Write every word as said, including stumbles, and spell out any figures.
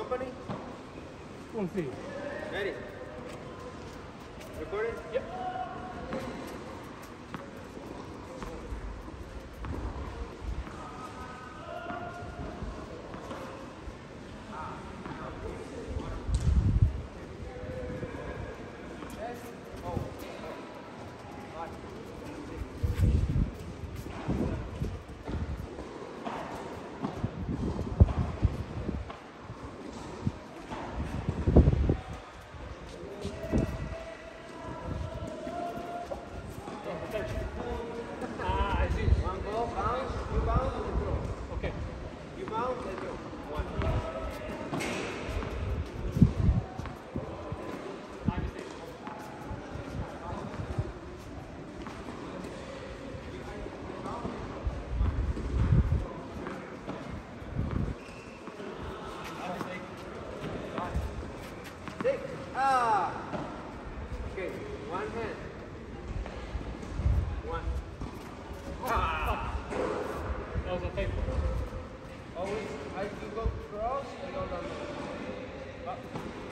company? Spoon feed. Ready? Recording? Yep. Ah! Okay, one hand. One. Ah! That was a paper. Always, I you go cross, I go down. Up.